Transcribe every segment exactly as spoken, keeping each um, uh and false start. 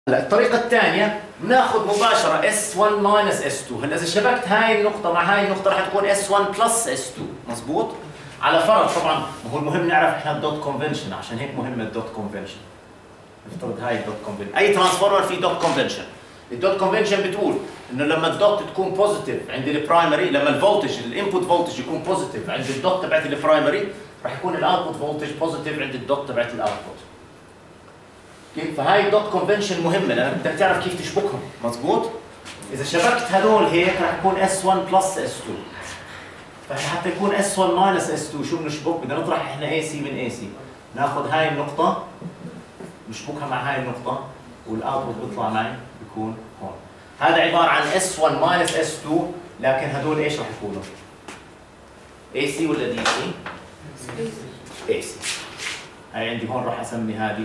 هلا الطريقة الثانية بناخذ مباشرة إس واحد ماينس إس تو، هلا إذا شبكت هاي النقطة مع هاي النقطة راح تكون إس واحد بلس إس تو، مضبوط؟ على فرض طبعا هو المهم نعرف احنا الدوت كونفنشن، عشان هيك مهم الدوت كونفنشن. نفترض هاي الدوت كونفنشن، أي ترانسفورمر في دوت كونفنشن. الدوت كونفنشن بتقول إنه لما الدوت تكون بوزيتيف عند البرايمري، لما الفولتج الانبوت فولتج يكون بوزيتيف عند الدوت تبعت البرايمري، راح يكون الاوتبوت فولتج بوزيتيف عند الدوت تبعت الاوتبوت. كيف؟ فهاي الدوت كونفنشن مهمه لانك بدك تعرف كيف تشبكهم، مضبوط؟ اذا شبكت هذول هيك راح يكون إس واحد بلس إس تو. فحتى يكون إس واحد ماينس إس تو شو بنشبك؟ بدنا نطرح احنا اي سي من اي سي، ناخذ هاي النقطه نشبكها مع هاي النقطه والاوتبوت بيطلع معي بيكون هون. هذا عباره عن إس واحد ماينس إس تو، لكن هذول ايش راح يكونوا؟ اي سي ولا دي سي؟ اي سي. هاي عندي هون راح اسمي هذه،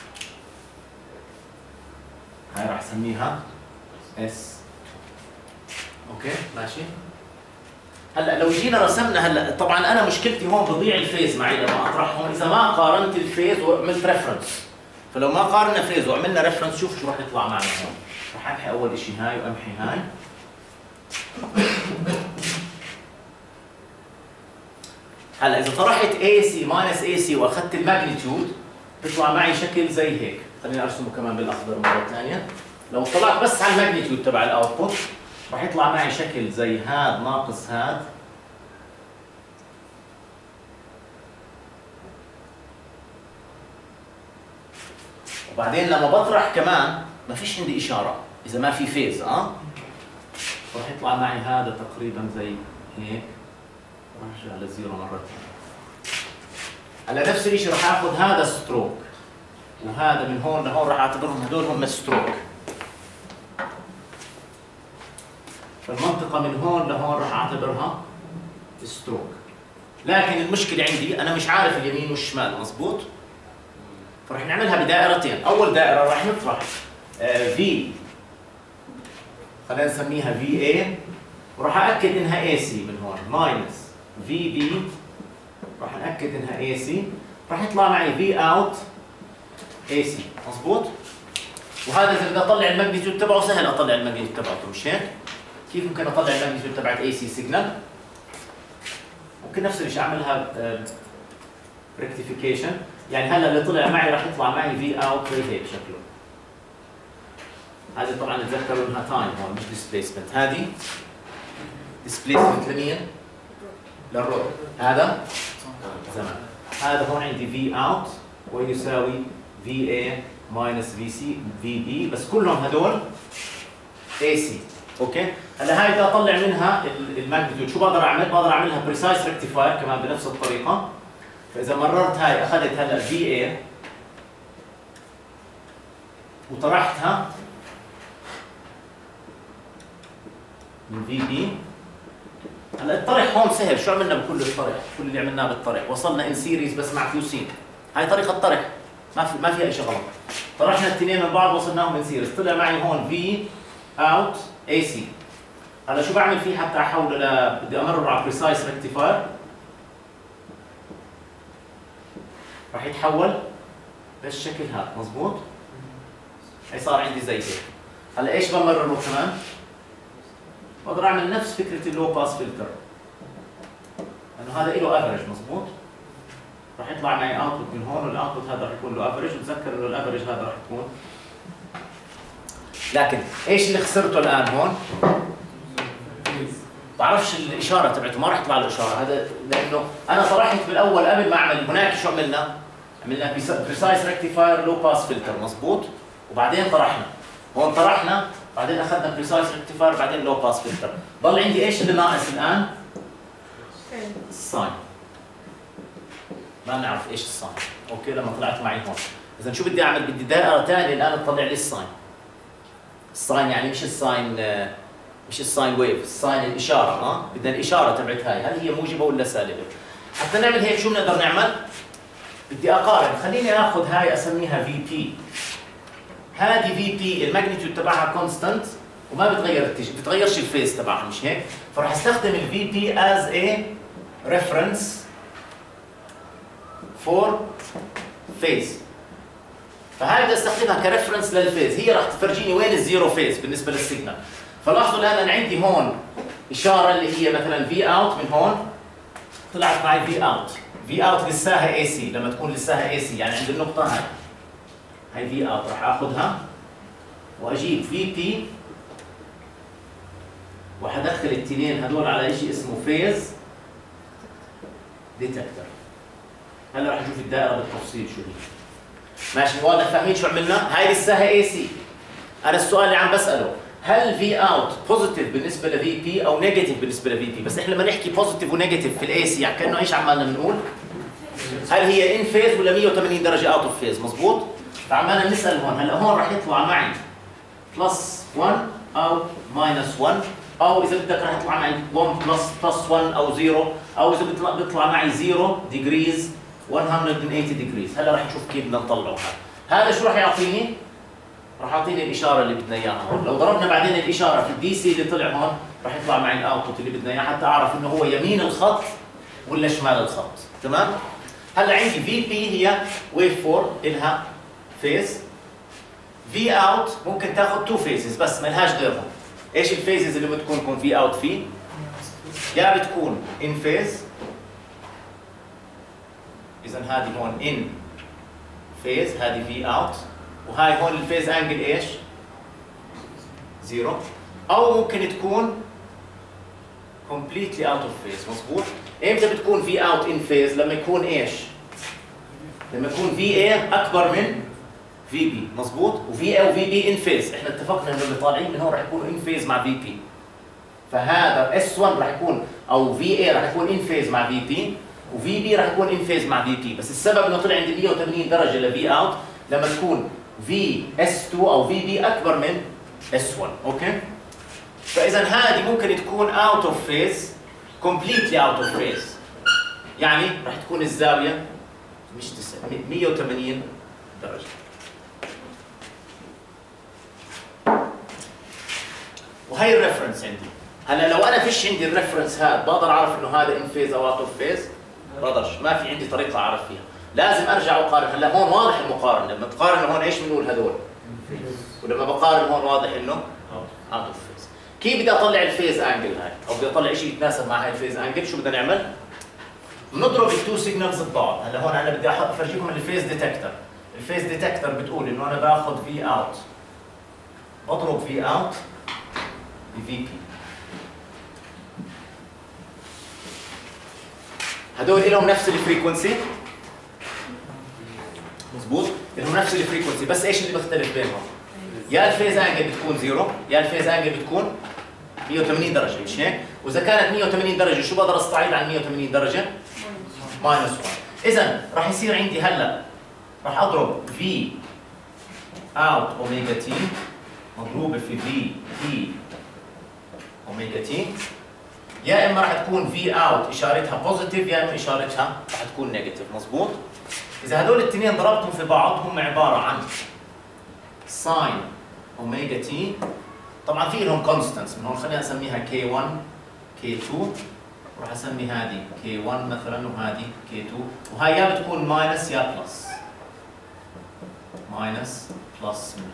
هاي راح اسميها اس. اوكي ماشي. هلا لو جينا رسمنا، هلا طبعا انا مشكلتي هون بضيع الفيز معي لما اطرحهم اذا ما قارنت الفيز وعملت ريفرنس. فلو ما قارنا فيز وعملنا ريفرنس شوف شو راح يطلع معنا هون. راح امحي اول شيء هاي وامحي هاي. هلا اذا طرحت اي سي ماينس اي سي واخذت الماجنتيود بيطلع معي شكل زي هيك، خليني ارسمه كمان بالاخضر مره ثانيه. لو طلعت بس على الماجنتيود تبع الاوتبوت راح يطلع معي شكل زي هاد ناقص هاد، وبعدين لما بطرح كمان ما فيش عندي اشاره اذا ما في فيز، اه راح يطلع معي هذا تقريبا زي هيك. ارجع للزيرو مره ثانيه. هلا نفس الشيء راح اخذ هذا ستروك وهذا من هون لهون راح اعتبرهم هدول هم ستروك. فالمنطقه من هون لهون راح اعتبرها ستروك. لكن المشكله عندي انا مش عارف اليمين والشمال، مضبوط؟ فرح نعملها بدائرتين، اول دائره راح نطرح في، خلينا نسميها في اي، وراح اكد انها اي سي من هون، ماينس في بي، راح ناكد انها اي سي، راح يطلع معي في اوت اي سي، مضبوط؟ وهذا اذا بدي اطلع الماجنتيود تبعه سهل اطلع الماجنتيود تبعته، مش هيك؟ كيف ممكن اطلع الماجنتيود تبعت اي سي سيجنال؟ ممكن نفس الشيء اعملها ريكتيفيكيشن، يعني هلا اللي طلع معي راح يطلع معي في اوت زي هيك شكله. هذه طبعا تذكروا انها تايم هون مش ديسبيسمنت، هذه ديسبيسمنت لمين؟ للرو، هذا زمان. هذا هون عندي في اوت ويساوي في اي ماينس في سي في بي، بس كلهم هدول اي سي، اوكي؟ هلا هاي بدي اطلع منها الماجنتيود، شو بقدر اعمل؟ بقدر اعملها بريسايز ريكتيفاير كمان بنفس الطريقه. فاذا مررت هاي اخذت هلا في اي وطرحتها من في بي. هلا الطرح هون سهل، شو عملنا بكل الطرح؟ كل اللي عملناه بالطرح وصلنا ان سيريز بس مع فيوسين. هاي طريقه طرح ما في ما فيها شيء غلط. طرحنا الاثنين من بعض وصلناهم ان سيريز، طلع معي هون في اوت اي سي. هلا شو بعمل فيه حتى احوله ل بدي امرره على بريسايز ريكتيفاير، راح يتحول بالشكل هذا، مضبوط؟ هي صار عندي زي هيك. هلا ايش بمرره كمان؟ بقدر اعمل نفس فكره اللو باس فلتر، لانه هذا له افرج، مضبوط؟ راح يطلع معي اوتبوت من هون، والاوتبوت هذا راح يكون له افرج، وتذكر انه الافرج هذا راح يكون. لكن ايش اللي خسرته الان هون؟ بعرفش الاشاره تبعته، ما راح تطلع له اشاره، هذا لانه انا طرحت بالاول قبل ما اعمل هناك شو عملنا؟ عملنا بريسايز ريكتيفاير لو باس فلتر، مضبوط؟ وبعدين طرحنا، هون طرحنا بعدين اخذنا بريسايز ريكتيفاير بعدين لو باس فلتر، ضل عندي ايش اللي ناقص الان؟ الساين. ما بنعرف ايش الساين، اوكي لما طلعت معي هون. اذا شو بدي اعمل؟ بدي دائره ثانيه الان تطلع لي الساين. الساين يعني مش الساين مش الساين ويف، الساين الاشاره، ها؟ بدنا الاشاره تبعت هاي، هل هي موجبه ولا سالبه؟ حتى نعمل هيك شو بنقدر نعمل؟ بدي اقارن، خليني اخذ هاي اسميها في بي. هذه في بي الماجنتيود تبعها كونستانت وما بتغير بتغيرش الفيز تبعها، مش هيك؟ فراح استخدم الفي بي از ا ريفرنس فور فيز. فهاي بدي استخدمها كريفرنس للفيز، هي راح تفرجيني وين الزيرو فيز بالنسبه للسيجنال. فلاحظوا الان انا عندي هون اشاره اللي هي مثلا في اوت من هون طلعت معي في اوت، في اوت لساها اي سي، لما تكون لساها اي سي يعني عند النقطه هاي هاي في اوت راح اخذها واجيب في بي وحدخل التنين هدول على شيء اسمه فيز ديتكتور. هلا راح نشوف الدائره بالتفصيل شو هي. ماشي واضح؟ فاهمين شو عملنا؟ هاي لساها اي سي. انا السؤال اللي عم بساله هل في اوت بوزيتيف بالنسبه لفي بي او نيجاتيف بالنسبه لفي بي؟ بس احنا لما نحكي بوزيتيف ونيجاتيف في الاي سي يعني كانه ايش عمالنا بنقول؟ هل هي ان فيز ولا مية وثمانين درجه اوت اوف فيز؟ مظبوط؟ فعمالنا نسال هون، هلا هون راح يطلع معي بلس واحد او ماينس واحد، او اذا بدك راح يطلع معي واحد بلس بلس واحد او صفر، او اذا بيطلع بيطلع معي صفر ديجريز مية وثمانين ديجريز. هلا راح نشوف كيف بدنا نطلعه هذا. هذا شو راح يعطيني؟ راح يعطيني الاشاره اللي بدنا اياها هون. لو ضربنا بعدين الاشاره في الدي سي اللي طلع هون راح يطلع معي الاوتبوت اللي بدنا اياه حتى اعرف انه هو يمين الخط ولا شمال الخط. تمام؟ هلا عندي في بي هي ويف فور الها فيز، في اوت ممكن تاخذ تو فيزز بس ما لهاش غيرهم. ايش الفيزز اللي بتكون يكون في اوت فيه؟ يا بتكون ان فيز، اذا هذه هون ان فيز هذه في اوت، وهاي هون الفيز انجل ايش؟ زيرو، او ممكن تكون completely out of phase. مظبوط؟ امتى بتكون في اوت ان فيز؟ لما يكون ايش؟ لما يكون في اي اكبر من في بي. مظبوط؟ وفي اي وفي بي ان فيز، احنا اتفقنا انه اللي طالعين من هون راح يكونوا ان فيز مع في بي. فهذا اس واحد راح يكون او في اي راح يكون ان فيز مع في بي، وفي بي راح يكون ان فيز مع في بي، بس السبب انه طلع عندي مية وثمانين درجه لفي اوت لما تكون في اس اثنين او في بي اكبر من اس واحد. اوكي؟ فاذا هذه ممكن تكون اوت اوف فيز، كومبليتلي اوت اوف فيز، يعني راح تكون الزاويه مش مية وثمانين درجه. وهي الريفرنس عندي. هلا لو انا فيش عندي الريفرنس هذا بقدر اعرف انه هذا ان فيز او اوت اوف فيز؟ بقدرش، ما في عندي طريقه اعرف فيها، لازم ارجع واقارن. هلا هون واضح المقارنه، لما تقارن هون ايش بنقول هذول؟ ولما بقارن هون واضح انه اوت اوف فيز. كيف بدي اطلع الفيز انجل هاي؟ او بدي اطلع شيء يتناسب مع هاي الفيز انجل، شو بدنا نعمل؟ بنضرب التو سيجنالز ببعض. هلا هون انا بدي افرجيكم الفيز ديتكتور. الفيز ديتكتور بتقول انه انا باخذ في اوت بضرب في اوت بفي بي. هدول لهم نفس الفريكونسي. مظبوط؟ لهم نفس الفريكونسي، بس ايش اللي بيختلف بينهم؟ يا الفيز انجل بتكون زيرو، يا الفيز انجل بتكون مية وثمانين درجه، مش هيك؟ واذا كانت مية وثمانين درجه شو بقدر استعيد عن مية وثمانين درجه؟ ماينس واحد. اذا راح يصير عندي هلا راح اضرب في اوت اوميجا تي مضروبه في في تي اوميجا تي، يا اما راح تكون في اوت اشارتها بوزيتيف يا اما اشارتها راح تكون نيجاتيف. مظبوط؟ اذا هدول الاثنين ضربتهم في بعض هم عباره عن ساين اوميجا تي، طبعا في لهم كونستانتس من هون، خلينا نسميها كي واحد كي اثنين، وراح اسمي هذه كي واحد مثلا وهذه كي اثنين، وهي يا بتكون ماينس يا بلس، ماينس بلس منها.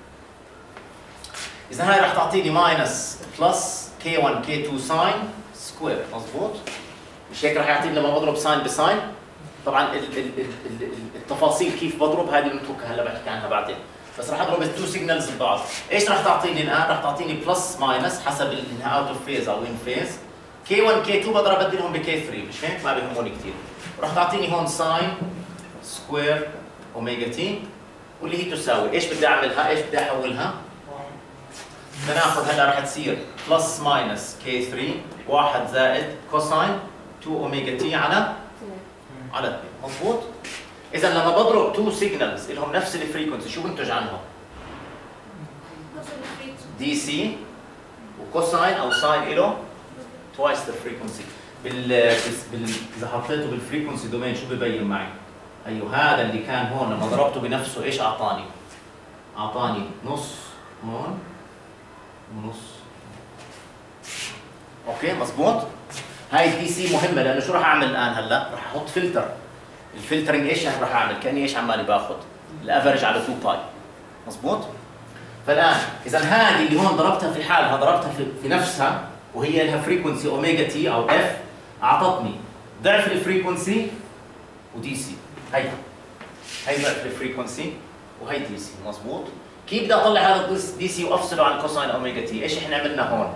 اذا هاي راح تعطيني ماينس بلس كي واحد كي اثنين ساين سكوير. مظبوط؟ مش هيك راح يعطيني لما بضرب ساين بساين؟ طبعا التفاصيل كيف بضرب هذه بنتركها هلا بحكي عنها بعدين، بس راح اضرب التو سيجنالز ببعض. ايش راح تعطيني الان؟ راح تعطيني بلس ماينس حسب انها اوت اوف فيز او ان فيز. كي واحد كي اثنين بقدر ابدلهم بكي ثلاثة، مش هيك؟ ما بيهموني كثير. وراح تعطيني هون ساين سكوير اوميجا تي، واللي هي تساوي ايش بدي اعملها؟ ايش بدي احولها؟ بدنا ناخذ هلا راح تصير بلس ماينس كي ثلاثة واحد زائد كوساين اثنين اوميجا تي على على اثنين. مضبوط؟ اذا لما بضرب تو سيجنالز لهم نفس الفريكونسي شو بنتج عنهم؟ دي سي، وكوساين او ساين له توايس ذا فريكونسي. بال بال اذا حطيته بالفريكونسي دومين شو ببين معي؟ ايوه هذا اللي كان هون لما ضربته بنفسه ايش اعطاني؟ اعطاني نص هون ونص. اوكي مضبوط؟ هاي الدي سي مهمه لانه شو راح اعمل الان هلا؟ راح احط فلتر. الفلترنج ايش راح اعمل؟ كاني ايش عمالي باخذ؟ الافرج على تو باي. مظبوط؟ فالان اذا هذه اللي هون ضربتها في حالها ضربتها في, في نفسها وهي لها فريكونسي اوميجا تي او اف، اعطتني ضعف الفريكونسي ودي سي. هي هي ضعف الفريكونسي وهي دي سي. مظبوط؟ كيف بدي اطلع هذا دي سي وافصله عن كوساين اوميجا تي؟ ايش احنا عملنا هون؟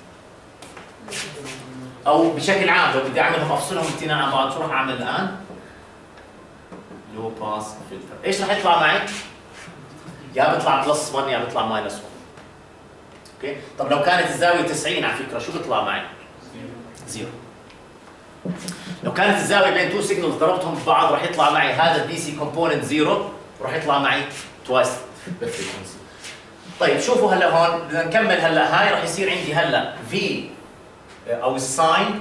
او بشكل عام لو بدي اعملهم افصلهم امتناع عن بعض، شو راح اعمل الان؟ لو باس فلتر. ايش راح يطلع معي؟ يا بيطلع بلس واحد يا بيطلع ماينس واحد. اوكي؟ طب لو كانت الزاويه تسعين على فكره شو بيطلع معي؟ زيرو. لو كانت الزاويه بين تو سيجنالز ضربتهم ببعض راح يطلع معي هذا الدي سي كومبوننت زيرو وراح يطلع معي توايس بالفريكونسي. طيب شوفوا هلا هون بدنا نكمل هلا. هاي راح يصير عندي هلا في او الساين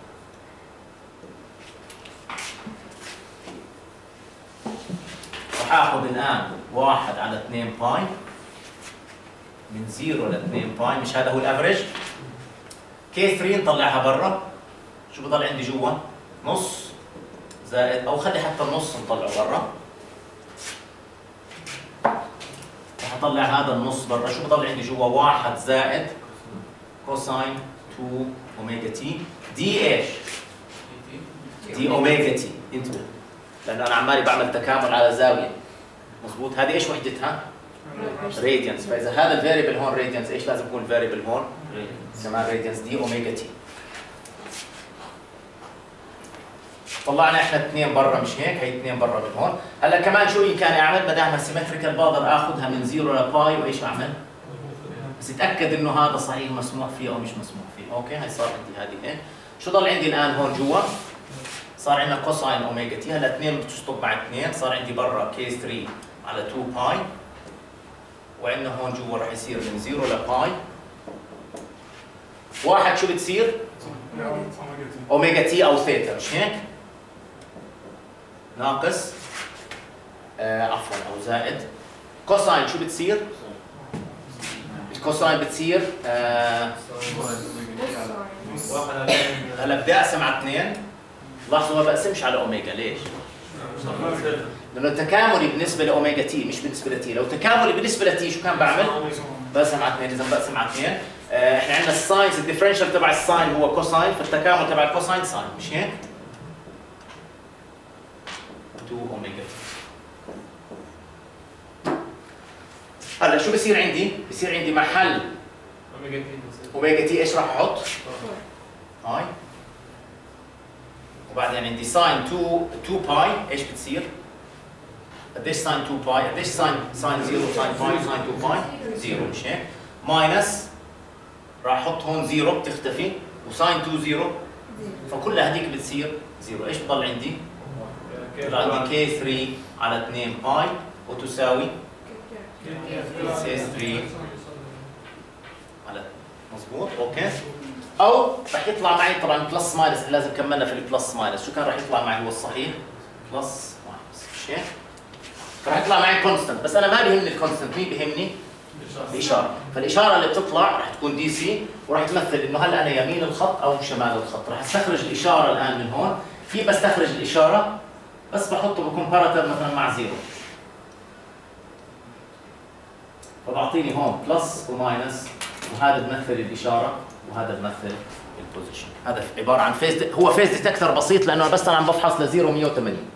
راح اخذ الان واحد على اثنين باي من صفر ل اثنين باي، مش هذا هو الافرج؟ كي ثلاثة نطلعها برا، شو بضل عندي جوا؟ نص زائد او خلي حتى النص نطلعه برا. راح اطلع هذا النص برا، شو بضل عندي جوا؟ واحد زائد كوساين اثنين اوميجا تي دي ايش؟ دي اوميجا تي. انتبه لانه انا عمالي بعمل تكامل على زاويه. مضبوط؟ هذه ايش وحدتها؟ راديانس. فاذا هذا الفاريبل هون راديانس، ايش لازم يكون الفاريبل هون؟ كمان راديانس دي اوميجا تي. طلعنا احنا اثنين برا مش هيك؟ هي اثنين برا من هون. هلا كمان شو كان اعمل؟ ما دامها سيمتريكال بقدر اخذها من صفر لباي وايش اعمل؟ بس اتاكد انه هذا صحيح مسموح فيه او مش مسموح فيه. اوكي هي صار عندي هذه هيك. شو ضل عندي الان هون جوا؟ صار عندنا كوساين اوميجا تي. هلا اثنين بتشطب مع اثنين، صار عندي برا كي ثلاثة على اثنين باي، وعندنا هون جوا راح يصير من صفر لباي. واحد شو بتصير؟ اوميجا تي او ثيتا مش هيك؟ ناقص آه عفوا او زائد كوساين شو بتصير؟ الكوساين بتصير آه هلا بدي اقسم على اثنين. لاحظوا ما بقسمش على اوميجا، ليش؟ لانه التكاملي بالنسبه لاوميجا تي مش بالنسبه لتي. لو تكاملي بالنسبه لتي شو كان بعمل؟ بقسم على اثنين. اذا بقسم على اثنين آه احنا عندنا الساينز الديفرنشال تبع الساين هو كوساين، فالتكامل تبع الكوساين ساين مش هيك؟ اثنين اوميجا. هلا شو بصير عندي؟ بصير عندي محل اوميجا تي. اوميجا تي ايش راح احط؟ هاي. وبعدين عندي ساين اثنين اثنين باي ايش بتصير؟ قديش ساين اثنين باي؟ قديش ساين ساين صفر ساين باي ساين اثنين باي؟ صفر مش هيك؟ ماينس راح احط هون صفر بتختفي وساين اثنين صفر فكل هذيك بتصير صفر. ايش بضل عندي؟ بضل عندي كي ثلاثة على اثنين باي وتساوي كي ثلاثة على مضبوط. اوكي. او رح يطلع معي طبعا بلس ماينس، لازم كملنا في البلس ماينس. شو كان رح يطلع معي هو الصحيح؟ بلس ماينس مش هيك؟ رح يطلع معي كونستنت، بس انا ما بيهمني الكونستنت، مين بيهمني؟ الاشاره. فالاشاره اللي بتطلع رح تكون دي سي وراح تمثل انه هلا انا يمين الخط او شمال الخط. رح استخرج الاشاره الان من هون. كيف بستخرج الاشاره؟ بس بحطه بكمباراتر مثلا مع زيرو، فبعطيني هون بلس وماينس، وهذا بمثل الاشاره وهذا بمثل البوزيشن. هذا عباره عن فيز، هو فيز ديتكتر بسيط لانه بس انا عم بفحص ل صفر ومية وثمانين.